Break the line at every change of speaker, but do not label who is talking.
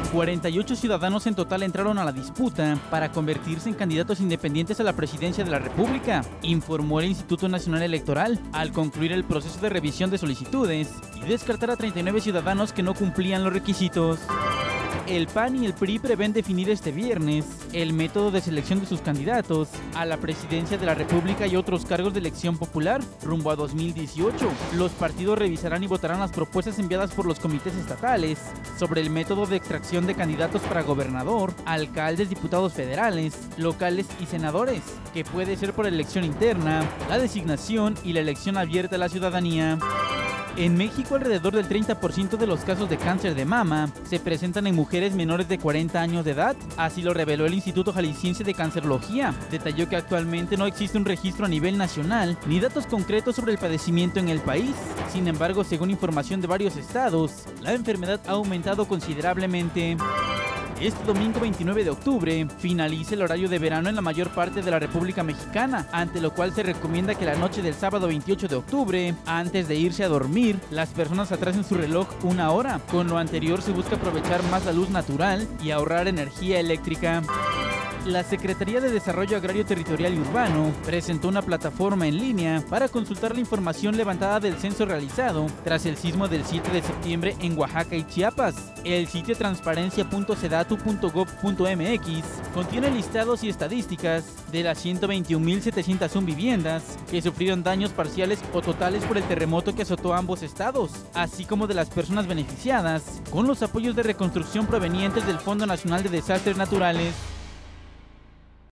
48 ciudadanos en total entraron a la disputa para convertirse en candidatos independientes a la presidencia de la República, informó el Instituto Nacional Electoral al concluir el proceso de revisión de solicitudes y descartar a 39 ciudadanos que no cumplían los requisitos. El PAN y el PRI prevén definir este viernes el método de selección de sus candidatos a la presidencia de la República y otros cargos de elección popular rumbo a 2018. Los partidos revisarán y votarán las propuestas enviadas por los comités estatales sobre el método de extracción de candidatos para gobernador, alcaldes, diputados federales, locales y senadores, que puede ser por elección interna, la designación y la elección abierta a la ciudadanía. En México, alrededor del 30% de los casos de cáncer de mama se presentan en mujeres menores de 40 años de edad, así lo reveló el Instituto Jalisciense de Cancerología. Detalló que actualmente no existe un registro a nivel nacional ni datos concretos sobre el padecimiento en el país. Sin embargo, según información de varios estados, la enfermedad ha aumentado considerablemente. Este domingo 29 de octubre finaliza el horario de verano en la mayor parte de la República Mexicana, ante lo cual se recomienda que la noche del sábado 28 de octubre, antes de irse a dormir, las personas atrasen su reloj una hora. Con lo anterior se busca aprovechar más la luz natural y ahorrar energía eléctrica. La Secretaría de Desarrollo Agrario Territorial y Urbano presentó una plataforma en línea para consultar la información levantada del censo realizado tras el sismo del 7 de septiembre en Oaxaca y Chiapas. El sitio transparencia.sedatu.gov.mx contiene listados y estadísticas de las 121.701 viviendas que sufrieron daños parciales o totales por el terremoto que azotó ambos estados, así como de las personas beneficiadas con los apoyos de reconstrucción provenientes del Fondo Nacional de Desastres Naturales.